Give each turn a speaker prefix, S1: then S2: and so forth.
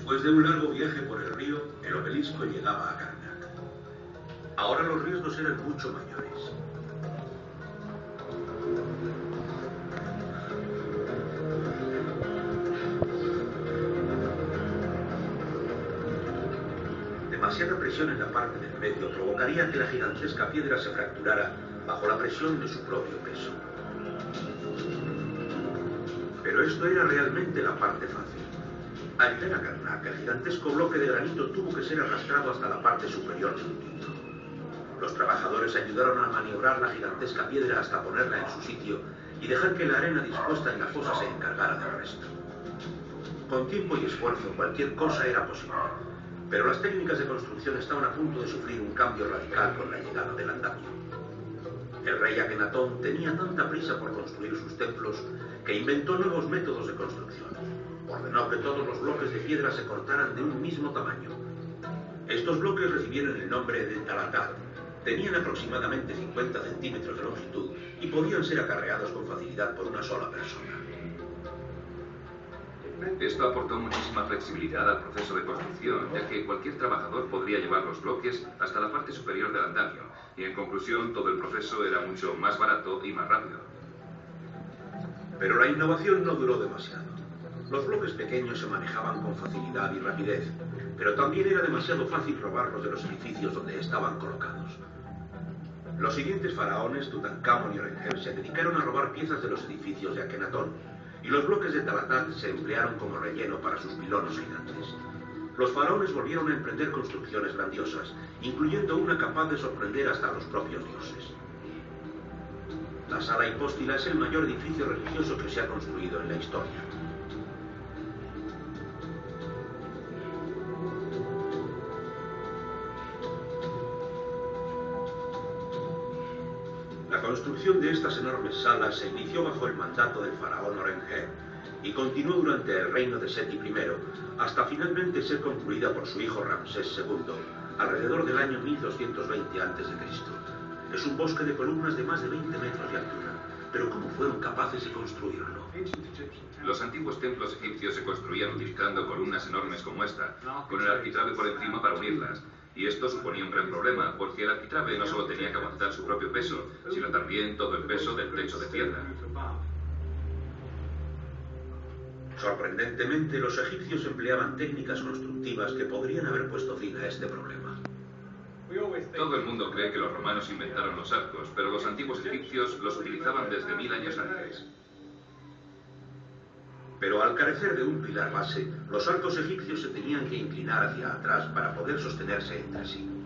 S1: Después de un largo viaje por el río, el obelisco llegaba a Karnak. Ahora los riesgos eran mucho mayores. Demasiada presión en la parte del medio provocaría que la gigantesca piedra se fracturara bajo la presión de su propio peso. Pero esto era realmente la parte fácil. Al llegar a Karnak, el gigantesco bloque de granito tuvo que ser arrastrado hasta la parte superior del punto. Los trabajadores ayudaron a maniobrar la gigantesca piedra hasta ponerla en su sitio y dejar que la arena dispuesta en la fosa se encargara del resto. Con tiempo y esfuerzo, cualquier cosa era posible. Pero las técnicas de construcción estaban a punto de sufrir un cambio radical con la llegada del andamio. El rey Akenatón tenía tanta prisa por construir sus templos que inventó nuevos métodos de construcción. Ordenó que todos los bloques de piedra se cortaran de un mismo tamaño. Estos bloques recibieron el nombre de Talatat. Tenían aproximadamente 50 centímetros de longitud y podían ser acarreados con facilidad por una sola persona.
S2: Esto aportó muchísima flexibilidad al proceso de construcción, ya que cualquier trabajador podría llevar los bloques hasta la parte superior del andamio, y en conclusión todo el proceso era mucho más barato y más rápido.
S1: Pero la innovación no duró demasiado. Los bloques pequeños se manejaban con facilidad y rapidez, pero también era demasiado fácil robarlos de los edificios donde estaban colocados. Los siguientes faraones, Tutankamón y Renjer, se dedicaron a robar piezas de los edificios de Akenatón, y los bloques de Talatat se emplearon como relleno para sus pilonos gigantes. Los faraones volvieron a emprender construcciones grandiosas, incluyendo una capaz de sorprender hasta a los propios dioses. La sala hipóstila es el mayor edificio religioso que se ha construido en la historia. La construcción de estas enormes salas se inició bajo el mandato del faraón Orenheb y continuó durante el reino de Seti I, hasta finalmente ser concluida por su hijo Ramsés II, alrededor del año 1220 a.C. Es un bosque de columnas de más de 20 metros de altura, pero ¿cómo fueron capaces de construirlo?
S2: Los antiguos templos egipcios se construían utilizando columnas enormes como esta, con el arquitrabe por encima para unirlas. Y esto suponía un gran problema, porque el arquitrabe no solo tenía que aguantar su propio peso, sino también todo el peso del techo de piedra.
S1: Sorprendentemente, los egipcios empleaban técnicas constructivas que podrían haber puesto fin a este problema.
S2: Todo el mundo cree que los romanos inventaron los arcos, pero los antiguos egipcios los utilizaban desde 1000 años antes.
S1: Pero al carecer de un pilar base, los arcos egipcios se tenían que inclinar hacia atrás para poder sostenerse entre sí.